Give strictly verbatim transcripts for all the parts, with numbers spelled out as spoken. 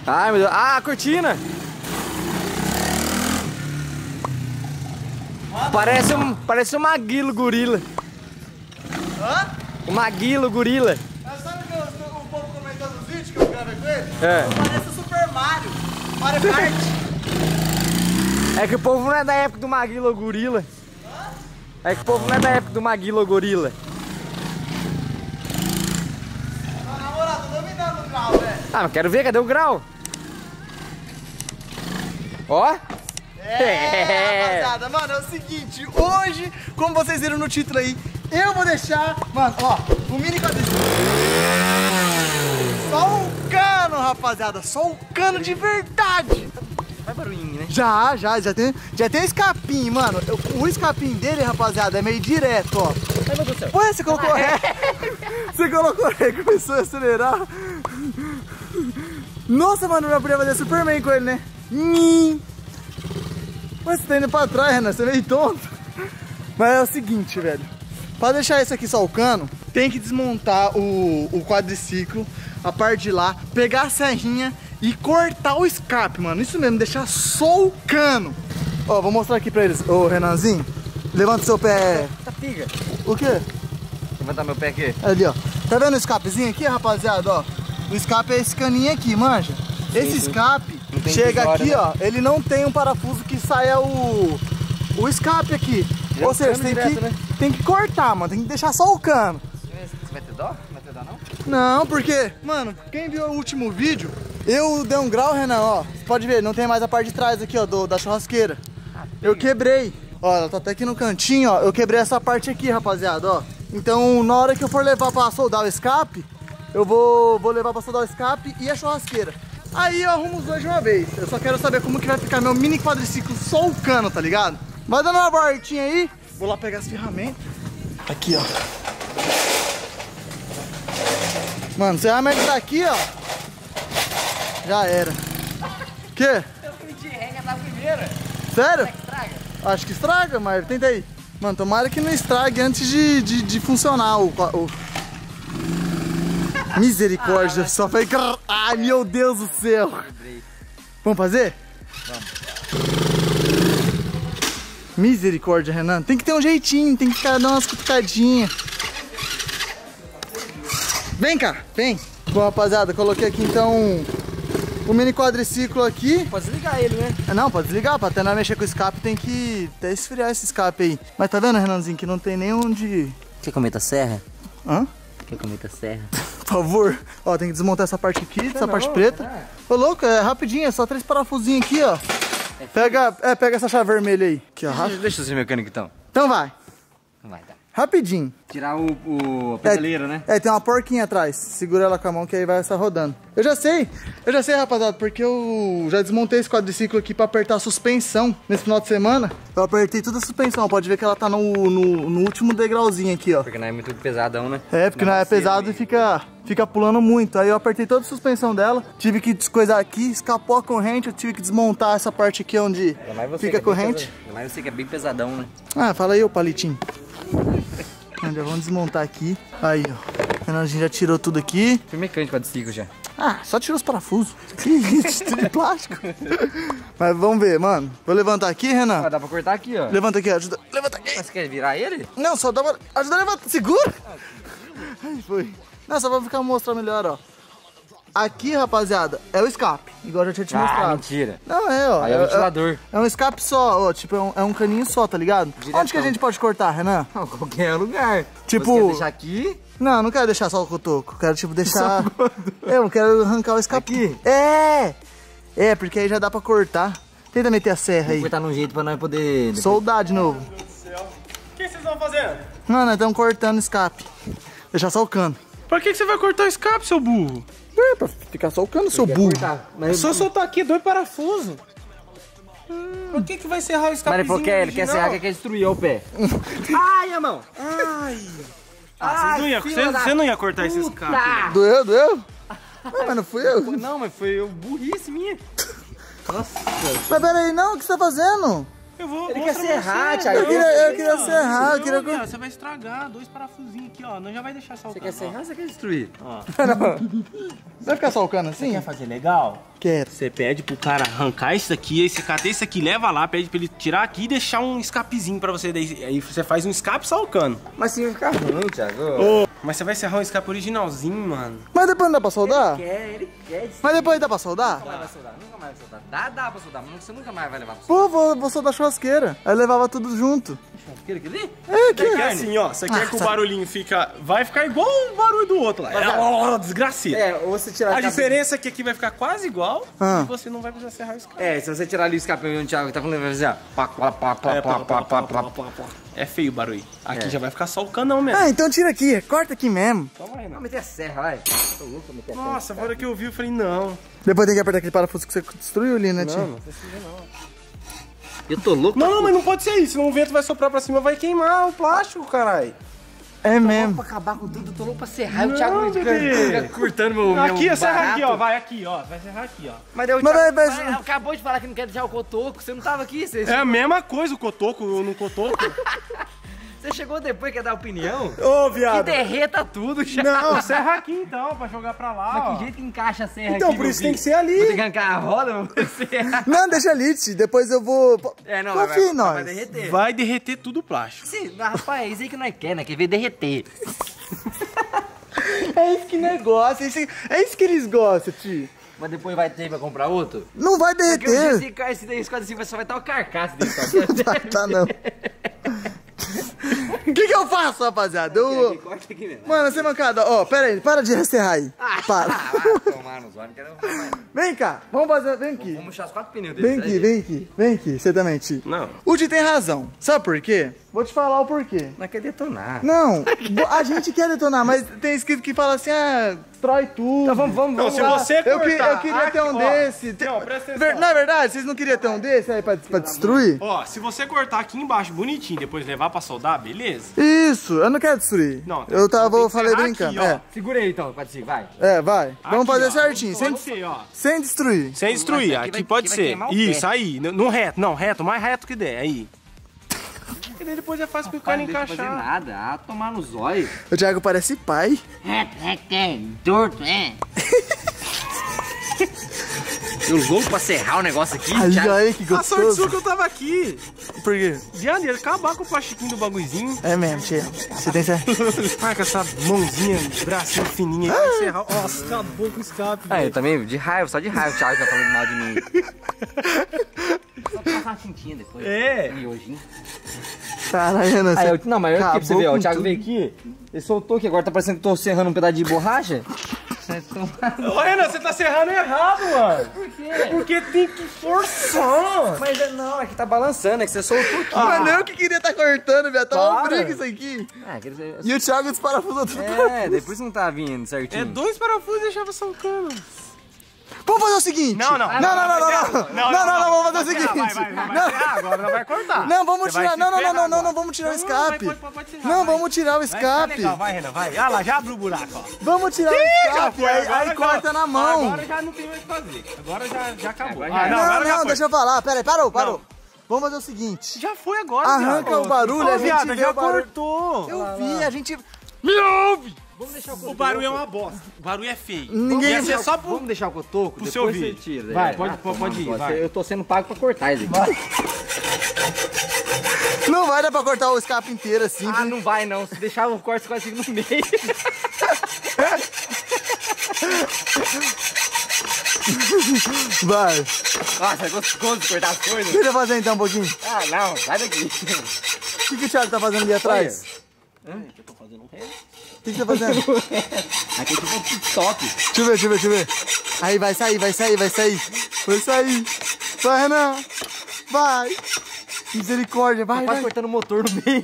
Ai, meu Deus. Ah, a cortina. Parece um, parece um maguilo gorila. Hã? Um maguilo gorila. Mas sabe o que o povo comentou nos vídeos que eu gravei com ele? É. Parece o Super Mario. Mario Kart. É que o povo não é da época do maguilo ou gorila. É que o povo não é da época do maguilo ou gorila. Na moral, tô dominando o grau, velho. Ah, mas quero ver, cadê o grau? Ó. É, rapaziada, mano, é o seguinte, hoje, como vocês viram no título aí, eu vou deixar, mano, ó, o mini quadriciclo. Só o cano, rapaziada, só o cano de verdade. Faz barulhinho, né? Já, já, já tem, já tem escapinho, mano. Eu- o escapinho dele, rapaziada, é meio direto, ó. Ai, meu Deus do céu. Ué, você colocou ré? Você colocou ré, começou a acelerar. Nossa, mano, eu podia fazer Superman com ele, né? Nhim. Ué, você tá indo pra trás, Renan, você é meio tonto. Mas é o seguinte, velho. Pra deixar isso aqui só o cano, tem que desmontar o, o quadriciclo, a parte de lá, pegar a serrinha e cortar o escape, mano. Isso mesmo, deixar só o cano. Ó, vou mostrar aqui pra eles. Ô, Renanzinho, levanta o seu pé. Tá piga. O quê? Levantar meu pé aqui. Ali, ó. Tá vendo o escapezinho aqui, rapaziada, ó? O escape é esse caninho aqui, manja. Esse sim. escape Não tem chega pisório, aqui, né? ó. Ele não tem um parafuso que saia o, o escape aqui. Já Ou é o seja, cano tem, direto, que, né? tem que cortar, mano. Tem que deixar só o cano. Você vai ter dó? Não vai ter dó, não? Não, porque, mano, quem viu o último vídeo, eu dei um grau, Renan, ó. Você pode ver, não tem mais a parte de trás aqui, ó, do, da churrasqueira. Eu quebrei. Ó, ela tá até aqui no cantinho, ó. Eu quebrei essa parte aqui, rapaziada, ó. Então, na hora que eu for levar pra soldar o escape, eu vou, vou levar pra soldar o escape e a churrasqueira. Aí eu arrumo os dois de uma vez. Eu só quero saber como que vai ficar meu mini quadriciclo, só o cano, tá ligado? Vai dando uma voltinha aí. Vou lá pegar as ferramentas. Aqui, ó. Mano, você vai meter daqui, ó. Já era. Quê? Eu fui de regra na primeira. Sério? Estraga. Acho que estraga, mas tenta aí. Mano, tomara que não estrague antes de, de, de funcionar o... o... Misericórdia, Ah, só foi... Ai, meu Deus do céu. Vamos fazer? Vamos. Misericórdia, Renan. Tem que ter um jeitinho, tem que ficar dando umas cutucadinhas. Vem cá, vem. Bom, rapaziada, coloquei aqui então o mini quadriciclo aqui. Pode desligar ele, né? Ah, não, pode desligar, pra até não mexer com o escape tem que até esfriar esse escape aí. Mas tá vendo, Renanzinho, que não tem nem onde... Quer comer a serra? Hã? Quer comer a serra? Por favor. Ó, tem que desmontar essa parte aqui, essa não, parte preta. é. Ô, louco, é rapidinho, é só três parafusinhos aqui, ó. Pega, é, pega essa chave vermelha aí. Aqui, ó. Deixa, deixa eu ser mecânico então. Então vai. Não vai dar. Rapidinho. Tirar o, o a pedaleira, né? É, tem uma porquinha atrás. Segura ela com a mão que aí vai estar rodando. Eu já sei. Eu já sei, rapaziada, porque eu já desmontei esse quadriciclo aqui pra apertar a suspensão nesse final de semana. Eu apertei toda a suspensão. Pode ver que ela tá no, no, no último degrauzinho aqui, ó. Porque não é muito pesadão, né? É, porque não é pesado e fica, fica pulando muito. Aí eu apertei toda a suspensão dela. Tive que descoisar aqui, escapou a corrente. Eu tive que desmontar essa parte aqui onde fica a corrente. Ainda mais você que é bem pesadão, né? Ah, fala aí, ô palitinho. Já vamos desmontar aqui. Aí, ó. A gente já tirou tudo aqui. Fui mecânico de ciclo já. Ah, só tirou os parafusos. Que isso, tudo de plástico. Mas vamos ver, mano. Vou levantar aqui, Renan. Ah, dá pra cortar aqui, ó. Levanta aqui, ajuda. Levanta aqui. Mas você quer virar ele? Não, só dá uma... Ajuda a levantar. Segura. Aí foi. Não, só pra ficar mostrar melhor, ó. Aqui, rapaziada, é o escape. Igual eu já tinha te Ah, mostrado. mentira. Não, é, ó. Aí é o ventilador. É, é um escape só, ó. Tipo, é um, é um caninho só, tá ligado? Diretão. Onde que a gente pode cortar, Renan? Não, qualquer lugar. Tipo- Você quer deixar aqui? Não, não quero deixar só o cotoco. Quero, tipo, deixar... É, eu quero arrancar o escape. Aqui? É! É, porque aí já dá pra cortar. Tenta meter a serra Vou aí. cortar num jeito pra nós poder... depois- Soldar de novo. O que vocês estão fazendo? Não, nós estamos cortando o escape. Deixar só o cano. Pra que que você vai cortar o escape, seu burro? Ué, pra ficar só o cano, seu burro. Cortar. É só soltar aqui dois parafusos. Hum, por que que vai serrar o Mas escapezinho ele falou que é, ele quer original? serrar, que quer destruir ó, o pé. Ai, a mão. Ai. Ah, vocês não ia, filha você, da você não ia cortar esse escape, né? Doeu, doeu? Ué, mas não fui eu. Não, mas foi burrice minha. Nossa. Mas peraí, não, o que você tá fazendo? Eu vou Ele quer mostrar pra serrar, você. Thiago. Eu queria, eu queria Não, serrar, eu não, queria... viado, você vai estragar dois parafusinhos aqui, ó. Não já vai deixar saltando. Você quer serrar ou você quer destruir? Ó. Você vai ficar solcando assim? Quer fazer legal? Quero. Você pede pro cara arrancar isso daqui, aí você cata isso aqui, leva lá, pede pra ele tirar aqui e deixar um escapezinho pra você. Daí, aí você faz um escape salcando. Mas sim vai ficar ruim, Thiago. Ô, mas você vai serrar um escape originalzinho, mano. Mas depois não dá pra soldar? Ele quer, ele quer. Mas depois dá pra soldar? Nunca mais vai soldar, nunca mais vai soldar. Dá, dá pra soldar, mas você nunca mais vai levar pra Pô, vou, vou soldar churrasqueira. Aí levava tudo junto. soldar. Aquele ali? É, que... É assim, ó, você quer que o barulhinho fica... Vai ficar igual o barulho do outro lá. É, ó, desgraceiro. É, ou você tirar A escape- diferença é que aqui vai ficar quase igual Ah. e você não vai precisar serrar o escape. É, se você tirar ali o escape onde o Thiago tá falando, vai fazer, ó. Pá, pá, pá, pá, É, pá, pá, pá, pá, pá. É feio o barulho. Aqui É. já vai ficar só o canão mesmo. Ah, então tira aqui. Corta aqui mesmo. Toma aí, Vamos não. meter a serra, vai. Tô louco pra meter a serra. Nossa, agora que eu vi, eu falei, não. Depois tem que apertar aquele parafuso que você destruiu ali, né, tio? Não, não precisa não. Eu tô louco. Não, não, mas não pode ser isso. Senão o vento vai soprar pra cima, vai queimar o plástico, caralho. É Tô louco mesmo. pra acabar com tudo, tô louco pra serrar. Não, o Thiago fica, bebê. fica curtando meu, meu Aqui, ó, serra barato. aqui, ó. Vai aqui, ó. Vai serrar aqui, ó. Mas daí o Mas Thiago vai- vai- vai- acabou de falar que não quer deixar o cotoco. Você não tava aqui? Você, É a mesma coisa o cotoco no cotoco. você chegou depois que quer dar opinião? Ô, Que viado. derreta tudo, já. Não, serra aqui então, pra jogar pra lá, Mas ó. que jeito que encaixa a serra Então, aqui, por meu isso tem filho? que ser ali. Vou ter que arrancar a roda, vamos serrar. Não, deixa ali, tio. Depois eu vou... É, não, Confia vai, em nós. vai derreter. Vai derreter tudo o plástico. Sim, mas, rapaz, é isso aí que nós quer, né? Quer ver derreter. É isso que negócio. É isso, é isso que eles gostam, tio. Mas depois vai ter pra comprar outro? Não vai Porque o dia derreter. se cai esse daí, esse quadro assim, só vai estar o carcaço dele. Tá, tá não. O que que eu faço, rapaziada? Eu... Corta aqui mesmo. Mano, você mancada, ó, pera aí, para de reserrar aí. Para. Ah, vai tomar nos olhos, quero mais. Vem cá, vamos fazer, vem aqui. Vamos murchar os quatro pneus dele. Vem aqui, vem aqui, vem aqui, você também, tio. Não. O Ti tem razão, sabe por quê? Vou te falar o porquê. Nós quer detonar. Não, a gente quer detonar, mas tem escrito que fala assim, ah, destrói tudo. Então vamos, vamos, Não, vamos se lá. você Eu, que- cortar eu queria ter um aqui, ó. desse. Não, presta atenção. Ver- Na verdade, vocês não queriam ter um desse aí pra, pra destruir? Ó, se você cortar aqui embaixo bonitinho, depois levar pra soldar, beleza? Isso, eu não quero destruir. Não, eu tava, tem que falei serrar brincando. aqui, ó. é, Segura aí então, pode ser, vai. é, vai. Vamos Aqui, fazer ó. certinho, sem, Pode ser, ó. sem destruir. Sem destruir, Mas aqui aqui vai- pode aqui vai ser. queimar o Isso, pé. aí, no, no reto, não, reto, mais reto que der, aí. E daí depois é fácil pro cara Não deixa eu fazer encaixar. nada, ah, tomar nos olhos. O Thiago parece pai. É, torto, é. Eu louco pra serrar o negócio aqui, Aí, Thiago. aí, que A sorte sua gostoso. que eu tava aqui. Por quê? Viado, ia acabar com o plastiquinho do bagulhozinho. É mesmo, tia. Você tem certeza? Vai com essa mãozinha, bracinho fininho aí, vai serrar. Nossa, acabou com o escape. É, eu também, de raiva, só de raiva o Thiago tá falando mal de mim. Só passar uma tintinha depois. É. Miojinho. Caralho, Renan, Aí, você... eu, não, mas olha aqui pra você acabou ver, ó, o com Thiago tudo. veio aqui, ele soltou aqui, agora tá parecendo que eu tô serrando um pedaço de borracha. Ô, Renan, você tá serrando errado, mano. Por quê? Porque tem que forçar. Mas é- não, é que tá balançando, é que você soltou aqui. Mano, eu que queria estar cortando, viado. Tá uma Para. briga isso aqui. Ah, quer dizer, E o Thiago desparafusou tudo. é, depois não tá vindo É certinho. dois parafusos e deixava soltando. Vamos fazer o seguinte. Não, não. Não, não, não, não, não. Não, não, não, vamos fazer o seguinte. Vai, vai, vai, vai Não. serrar, agora não vai cortar. Não, vamos Você vai tirar. se Não, não, não, ferrar não, não, agora. não, vamos tirar o Não, não, vai, escape. pode- pode serrar, Não, vai. vamos tirar o Vai ficar escape. legal, vai, Renan, vai. Ah lá, já abriu o buraco, ó. Vamos tirar o Já escape. foi, Aí, agora aí já- corta na mão. Agora já não tem mais o que fazer. Agora já, já acabou. Agora já Ah, é. não, Não, agora já não, foi. deixa eu falar. Pera aí, parou, parou. Não. Vamos fazer o seguinte. Já foi agora, Arranca viado. o barulho, Ô, a gente viado, vê já o barulho. cortou. Eu vi, a gente... Me ouve. Vamos deixar O barulho é uma bosta. O barulho é feio. Ninguém- Ia ser só pro... Vamos deixar o cotoco, pro depois seu você vídeo. tira. Vai, É, pode- ah, pode tomar ir, no vai. Eu tô sendo pago pra cortar isso aqui. Não vai dar pra cortar o escape inteiro assim. Ah, não vai não. Se deixar o corte quase no meio. Vai. Nossa, é gostoso de cortar as coisas. Deixa eu fazer então um pouquinho. Ah, não, sai daqui. O que, que o Thiago tá fazendo ali atrás? Eu tô fazendo um resto. O que, que você tá fazendo? Aqui é tipo um TikTok. Deixa eu ver, deixa eu ver, deixa eu ver. Aí, vai sair, vai sair, vai sair. Vai sair. Vai, Renan. Vai. Misericórdia, vai, Quase vai. cortando o motor no meio.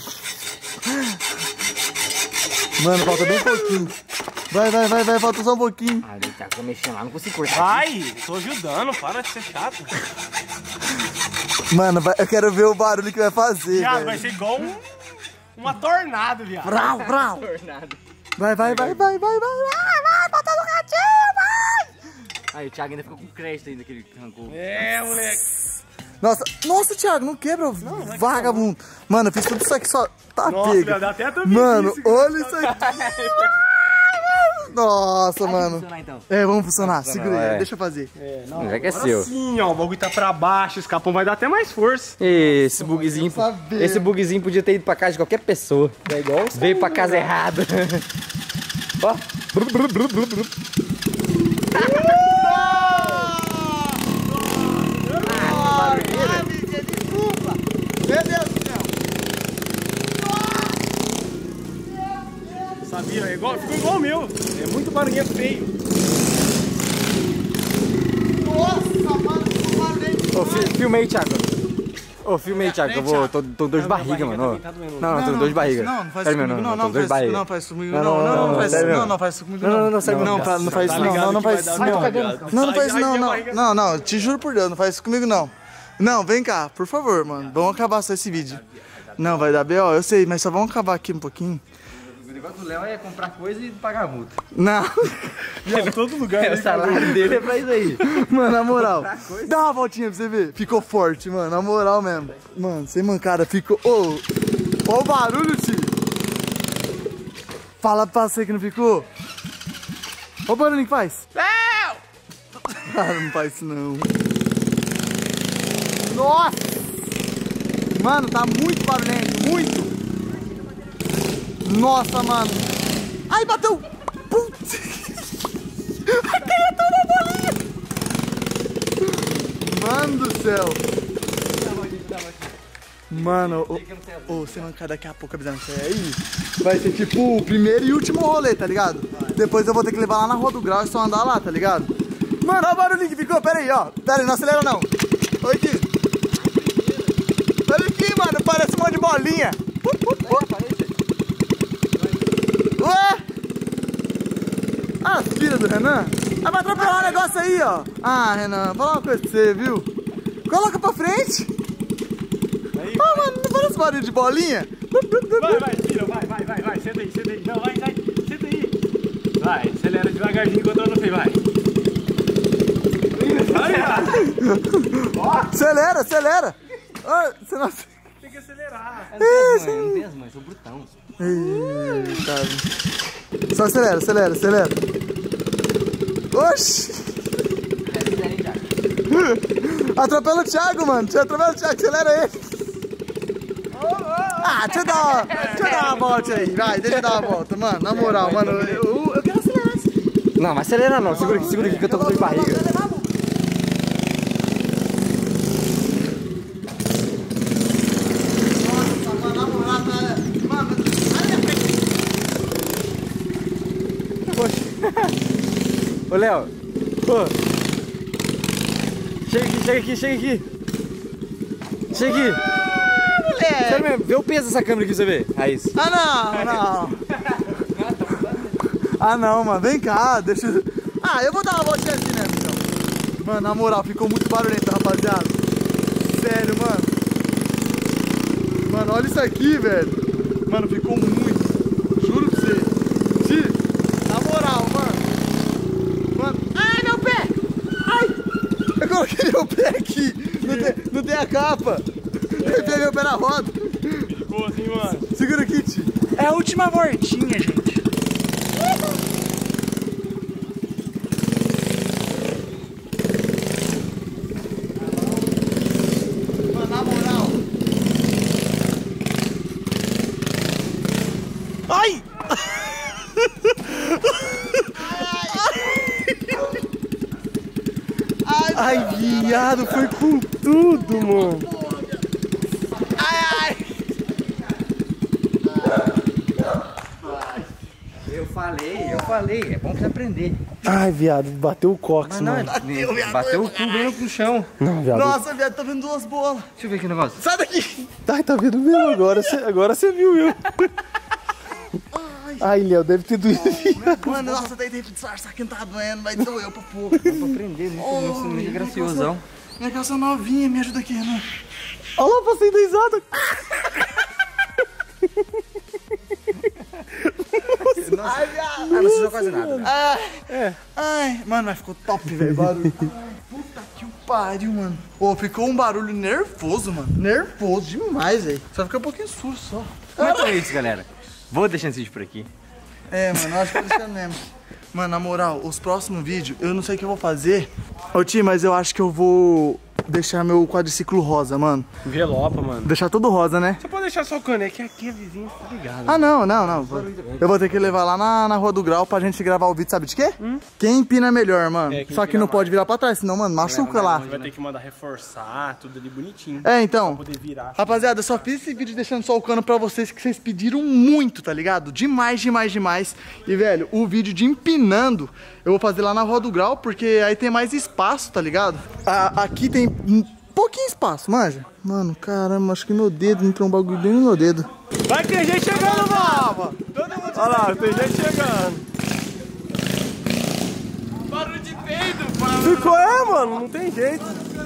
Mano, falta bem pouquinho. Vai, vai, vai, vai, falta só um pouquinho. Ah, ele tá mexendo lá, não consigo cortar. Vai, tô ajudando, para de ser chato. Mano, vai- eu quero ver o barulho que vai fazer, Viado, vai velho. ser igual um, uma tornado, viado. Brau, brau. Tornado. Vai, vai, vai, vai, vai, vai, vai, vai, bota no gatinho, vai. Aí o Thiago ainda ficou com crédito ainda que ele arrancou. É, moleque. Nossa, nossa, Thiago, não quebra, não, vagabundo. Mano, eu fiz tudo isso aqui só. Tá Nossa, pega. dá até a Mano, olha isso aqui. Nossa, Vai mano. funcionar, então. É, vamos funcionar. Vai Segura funcionar, aí, é. deixa eu fazer. É, não, Já que é agora seu. sim, ó, o bagulho tá pra baixo, o escapão vai dar até mais força. Esse bugzinho, saber. esse bugzinho podia ter ido pra casa de qualquer pessoa. É igual Veio pra casa errada. Ó. Desculpa. Meu Deus do céu. Sabia? É igual, ficou igual o meu. É muito barulhinho feio. Nossa, mano, que barulho. Ô, fi- filma aí, Thiago. Ô, filma aí, Thiago, que eu vou. Tô, tô dor de barriga, minha mano. barriga também tá doendo. Não, não, tô com dor de barriga. Não, não faz Sério isso mesmo, comigo, não, tô não, com dor faz de barriga. isso, não faz isso comigo, Não, não, não, não, não não, faz sério isso, mesmo. não, não faz isso comigo, Não, não. não, não, sério Não, mesmo. pra- não faz Tá isso, não, ligado não, não que vai faz dar isso, uma não. cagada. Não, não faz isso, Ai, não, ai, não. barriga. Não, não, te juro por Deus, não faz isso comigo, não. Não, vem cá, por favor, mano, vamos acabar só esse vídeo. Não, vai dar B O, eu sei, mas só vamos acabar aqui um pouquinho. O negócio do Léo é comprar coisa e pagar multa. Não, Em todo lugar. É, o salário dele é pra isso aí. mano, na moral, dá uma voltinha pra você ver. Ficou forte, mano, na moral mesmo. Mano, sem mancada, ficou... Ô, ó o barulho, tio. Fala pra você que não ficou. Ó o barulho que faz. Cara, não faz isso não. Nossa! Mano, tá muito barulhento, muito! Nossa, mano! Ai, bateu! Putz! Acarretou uma bolinha! Mano do céu! Mano, ô, ô, você não quer daqui a pouco avisando isso aí? Vai ser tipo o primeiro e último rolê, tá ligado? Depois eu vou ter que levar lá na Rua do Grau e só andar lá, tá ligado? Mano, olha o barulhinho que ficou, pera aí, ó. Pera aí, não acelera não. Oi, aqui. Olha aqui, mano, parece um monte de bolinha. Ué? Ah, filha do Renan. Ah, vai atropelar o negócio aí, ó. Ah, Renan, vou falar uma coisa pra você, viu? Coloca pra frente. Ah, mano, não parece barulho de bolinha? Vai, vai, filho, vai, vai, vai, vai, senta aí, senta aí. Não, vai, vai, senta aí. Vai, acelera devagarzinho enquanto eu não sei, vai. Acelera, acelera. Ah, você não... Tem que acelerar. Eu não tenho as mães, sou brutão. Eita. Só acelera, acelera, acelera. Oxi. Atropela o Thiago, mano. Atropela o Thiago, acelera ele. Ah, deixa eu dar uma, deixa eu dar uma volta aí. Vai, deixa eu dar uma volta, mano. Na moral, mano, eu, eu quero acelerar isso aqui. Não, mas acelera não. Segura aqui, segura aqui que eu tô com dor de barriga. Nossa, mano, na moral, cara. Mano, olha a frente. Ô, Léo. Ô. Chega aqui, chega aqui, chega aqui. Chega aqui. Sério mesmo, vê o peso dessa câmera aqui pra você ver. Aí, isso. Ah, não, não. Ah, não, mano. Vem cá, deixa eu... Ah, eu vou dar uma voltinha assim, né, então. Mano, na moral, ficou muito barulhento, rapaziada. Sério, mano. Mano, olha isso aqui, velho. Mano, ficou muito. Juro pra você. Ti, na moral, mano. Mano. Ai, meu pé! Ai! Eu coloquei meu pé aqui. Não tem, não tem a capa. Eu peguei meu pé na roda. Ficou assim, mano. Segura aqui, Ti. É a última voltinha, gente. Mano, na moral. Ai! Ai, viado, foi com tudo, mano. Eu falei, eu falei. É bom pra você aprender. Ai, viado, bateu o cox, Mas não, mano. é- bateu o cu bem no chão. Não, viado. Nossa, viado, tá vendo duas bolas. Deixa eu ver aqui o negócio. Sai daqui. Ai, tá vendo mesmo agora? Cê, agora você viu eu. Ai, Léo, deve ter doído. Mano, nossa, daí tem que disfarçar que não tá doendo, vai doer pra porra. Dá pra aprender, muito, Oh, muito, muito minha graciosão. Minha calça novinha, me ajuda aqui, Renan. Olha lá, passei risada. Ai, viado. Ah, não precisa quase nada. Ai, ai, mano, mas ficou top, velho, barulho. Ai, puta que o pariu, mano. Ô, ficou um barulho nervoso, mano. Nervoso demais, velho. Só fica um pouquinho sujo, só. Então é isso, galera. Vou deixando esse vídeo por aqui. É, mano, eu acho que eu vou deixando mesmo. Mano, na moral, os próximos vídeos, eu não sei o que eu vou fazer. Ô, tio, mas eu acho que eu vou deixar meu quadriciclo rosa, mano. Envelopa, mano. Deixar tudo rosa, né? Você pode deixar só o cano, é que aqui a vizinha tá ligada. Ah, não, não, não. Eu vou ter que levar lá na, na Rua do Grau pra gente gravar o vídeo, sabe de quê? Hum? Quem empina melhor, mano. É, Só que não pode virar pra trás, senão, mano, machuca lá. Vai ter que mandar reforçar, tudo ali bonitinho. É, então. Pra poder virar. Rapaziada, eu só fiz esse vídeo deixando só o cano pra vocês, que vocês pediram muito, tá ligado? Demais, demais, demais. E, velho, o vídeo de empinando eu vou fazer lá na Rua do Grau, porque aí tem mais espaço, tá ligado? A, aqui tem um pouquinho espaço, manja. Mano, caramba, acho que meu dedo entrou um bagulho bem no meu dedo. Vai ter gente chegando, Baba! Olha lá, tem gente chegando. Barulho de peido, mano. Ficou, é, mano, não tem jeito.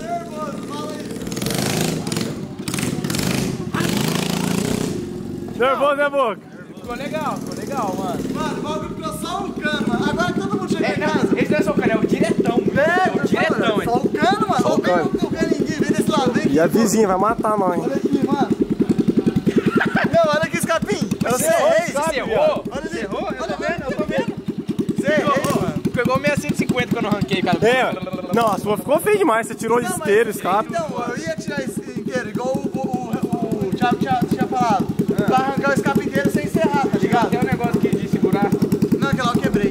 Nervoso, né, Boca? Ficou legal, ficou legal, mano. Mano, o bagulho ficou só o cano, mano. Agora que todo mundo chega É, em casa. não, esse não é só o cano, é o diretão. É, o diretão, é só o cano, mano. Só o cano. Não vê ninguém, vem desse lado, vem aqui. E a vizinha vai matar nós. Olha aqui, mano. Meu, olha aqui esse capim. Você errei. Você errou? Olha ali. Errou? Eu tô vendo, eu tô vendo. Você errei, mano. Pegou seiscentos e cinquenta quando eu ranquei, cara. É, não, a sua ficou feio demais, você tirou o esteiro, escape. Então, eu ia tirar esse inteiro, igual o, o, o, o Thiago tinha, tinha falado. Pra arrancar o escape inteiro sem encerrar, tá ligado? Tem um negócio aqui de segurar. Não, aquela eu quebrei.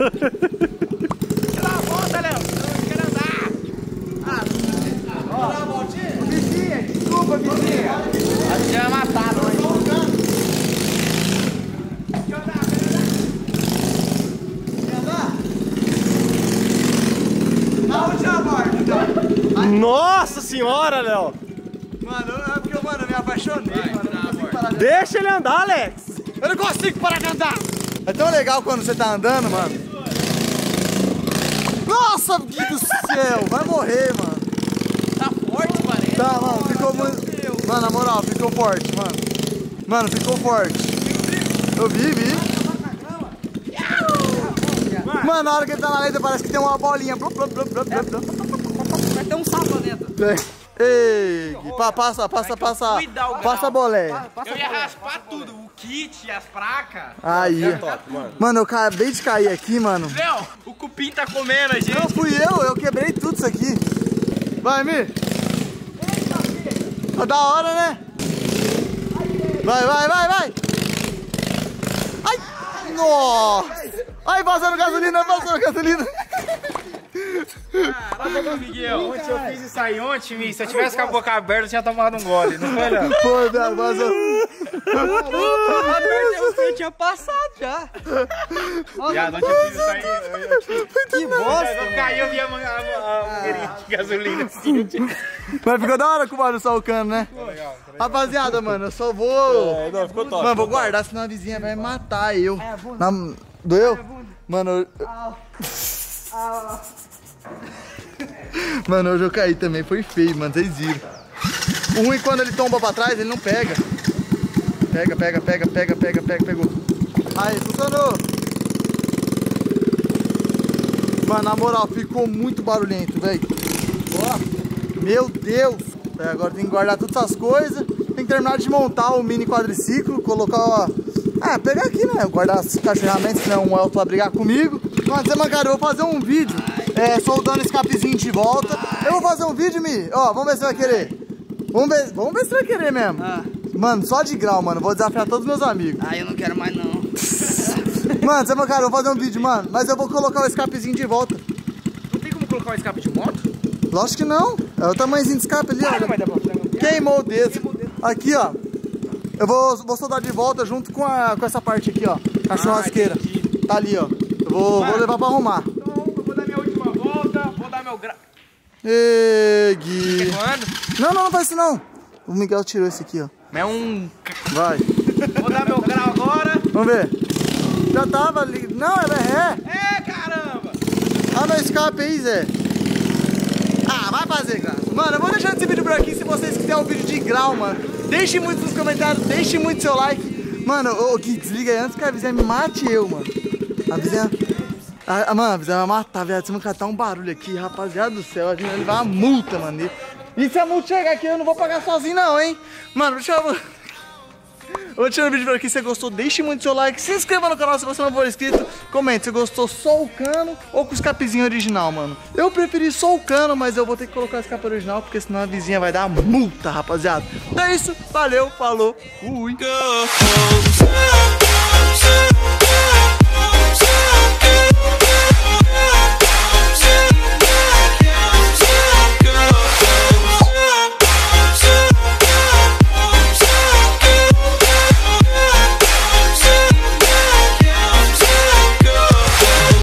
Dá a volta, Léo. Eu quero andar. Ah, ó. Dá uma voltinha? Vizinha, desculpa, vizinha. Acho que já vai matar, não é? Nossa senhora, Léo! Mano, é porque, mano, eu me apaixonei, Vai, mano. Eu não consigo parar de andar. Deixa ele andar, Alex! Eu não consigo parar de andar! É tão legal quando você tá andando, mano. Nossa, Deus do céu! Vai morrer, mano. Tá forte, parece. Tá, mano, ficou muito... Mano, na moral, ficou forte, mano. Mano, ficou forte. Eu vi, vi. Mano, na hora que ele tá na letra parece que tem uma bolinha. Blum, blum, blum, blum, blum. Vai ter um sapo lá dentro. Ei, pa- passa, passa, passa. Cuidar o grau. Passa a bolé. Eu ia raspar tudo, o kit, as placas. Aí. Mano, eu acabei de cair aqui, mano. Léo, o cupim tá comendo a gente. Não fui eu, eu quebrei tudo isso aqui. Vai, Mi. Tá da hora, né? Vai, vai, vai, vai. Ai, nossa. Ai, vazando gasolina, vazando gasolina. Caraca, Miguel. Ontem eu fiz isso aí ontem, Mi. Se eu tivesse com a boca aberta, eu tinha tomado um gole, não foi, Léo? Pô, viado, vazou. Eu tinha passado já. Já, ontem eu fiz isso aí. Que bosta. Eu caí, eu vi a mangueirinha de gasolina assim. Mas ficou da hora com o barulho só o cano, né? Rapaziada, mano, eu só vou... É, não, ficou top. Mano, vou guardar, senão a vizinha vai matar eu. Na... Doeu? Mano, eu... Mano, hoje eu caí também, foi feio, mano, vocês viram. O ruim quando ele tomba pra trás, ele não pega. Pega, pega, pega, pega, pega, pega, pegou. Aí, funcionou. Mano, na moral, ficou muito barulhento, velho. Ó, meu Deus. É, agora tem que guardar todas essas coisas. Tem que terminar de montar o mini quadriciclo, colocar, ó... Ah, pegar aqui, né? Guardar as ferramentas, senão o Elton vai brigar comigo. Mano, Zé Mancaro, eu vou fazer um vídeo é, soldando esse capizinho de volta. Eu vou fazer um vídeo, Mi. Ó, vamos ver se você vai querer. Vamos ver, vamos ver se você vai querer mesmo. Ah. Mano, só de grau, mano. Vou desafiar todos os meus amigos. Ah, eu não quero mais, não. Mano, Zé Mancaro, eu vou fazer um vídeo, mano. Mas eu vou colocar o escapezinho de volta. Não tem como colocar o escape de moto? Lógico que não. É o tamanhozinho de escape ali, ó. Queimou o dedo. Aqui, ó. Eu vou, vou soldar de volta junto com, a, com essa parte aqui, ó. A churrasqueira. Tá ali, ó. Eu vou, vou levar pra arrumar. Então, eu vou dar minha última volta, vou dar meu grau. Ê, Gui. Quando? Não, não, não faz isso não. O Miguel tirou esse aqui, ó. É um... Vai. Vou dar meu grau agora. Vamos ver. Já tava ali. Não, é ré. É, caramba. Ah, meu escape aí, Zé. Ah, vai fazer, cara. Mano, eu vou deixar esse vídeo por aqui. Se vocês quiserem um vídeo de grau, mano, deixe muito nos comentários, deixe muito seu like. Mano, ô Gui, desliga aí antes que a vizinha me mate eu, mano. A vizinha... Ah, mano, a visão vai matar, viado. Se não catar um barulho aqui, rapaziada do céu, a gente vai levar uma multa, mano. E se a multa chegar aqui, eu não vou pagar sozinho, não, hein? Mano, deixa eu... Eu vou tirar o vídeo por aqui. Se você gostou, deixe muito seu like. Se inscreva no canal se você não for inscrito. Comente se gostou só o cano ou com o escapezinho original, mano. Eu preferi só o cano, mas eu vou ter que colocar o escape original, porque senão a vizinha vai dar multa, rapaziada. Então é isso. Valeu, falou, fui.